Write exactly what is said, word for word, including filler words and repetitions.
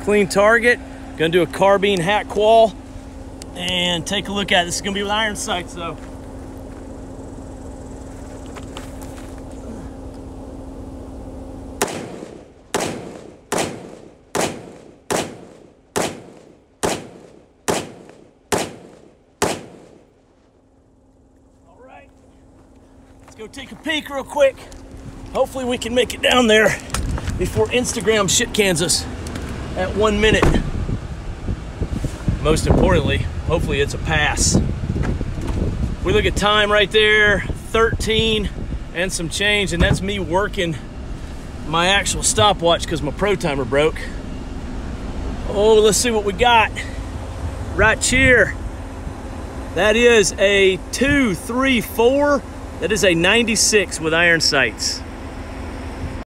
clean target. Gonna do a carbine hat qual and take a look at it. This is gonna be with iron sights though. All right, let's go take a peek real quick. Hopefully we can make it down there before Instagram shit cans us at one minute. Most importantly, hopefully it's a pass. We look at time right there, thirteen and some change, and that's me working my actual stopwatch because my pro timer broke. Oh, let's see what we got. Right here, that is a two three four. That is a ninety-six with iron sights.